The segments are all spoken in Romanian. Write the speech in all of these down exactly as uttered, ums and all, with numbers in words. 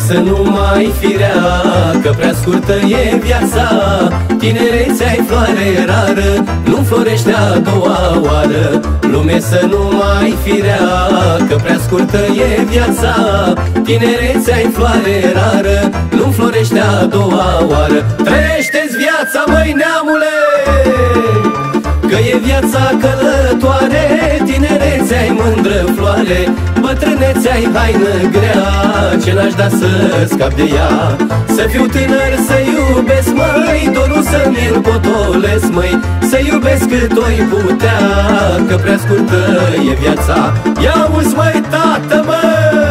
să nu mai firea, că prea scurtă e viața. Tinerețea-i floare rară, nu florește a doua oară. Lume să nu mai firea, că prea scurtă e viața. Tinerețea-i floare rară, nu florește a doua oară. Trăiește-ți viața, măi neamule, că e viața călătoare. Tinerețea-i mândră floare, bătrânețea-i haină grea. Ce n-aș da să scap de ea, să fiu tânăr, să iubesc, măi, dorul să mi-l potolesc, măi, să iubesc cât o-i putea, că prea scurtă e viața. Ia-uzi, măi, tată, mă!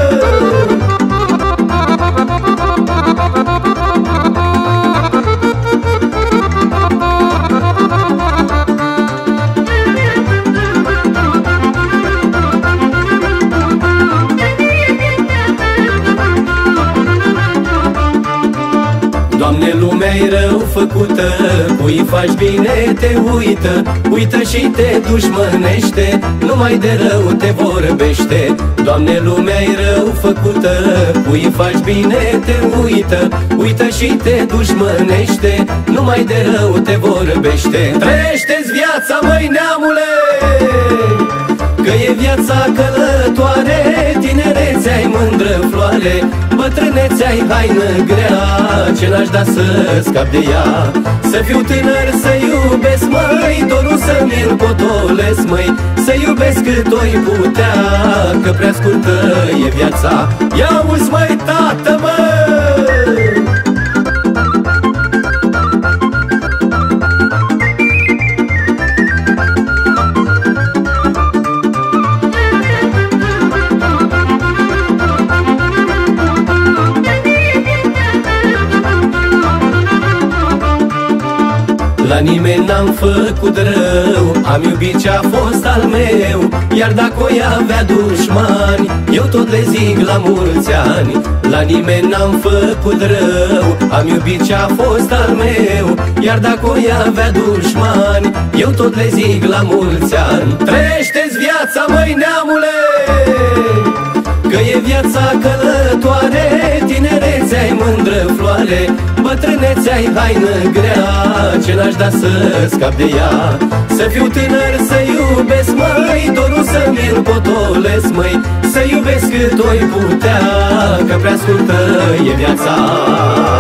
Doamne, lumea-i rău făcută, cui faci bine te uită. Uită și te dușmănește, numai de rău te vorbește. Doamne, lumea-i rău făcută, cui faci bine te uită. Uită și te dușmănește, numai de rău te vorbește. Trăiește-ți viața, măi neamule, că e viața călătoare. Tinerețea-i mândră floare, bătrânețea-i haină grea. Ce n-aș da să scap de ea, să fiu tânăr, să iubesc, măi, dorul să mi-l potolesc, măi, să iubesc cât o-i putea, că prea scurtă e viața. Ia-uzi, măi, tată, mă! La nimeni n-am făcut rău, am iubit ce-a fost al meu. Iar dacă o-i avea dușmani, eu tot le zic la mulți ani. La nimeni n-am făcut rău, am iubit ce-a fost al meu. Iar dacă o-i avea dușmani, eu tot le zic la mulți ani. Trăiește-ți viața, măi neamule, că e viața călătoare. Tinerețea-i mândră floare, bătrânețea-i haină grea. Ce n-aș da să scap de ea, să fiu tânăr, să iubesc, măi, dorul să mi-l potolesc, măi, să iubesc cât o-i putea, că prea scurtă e viața.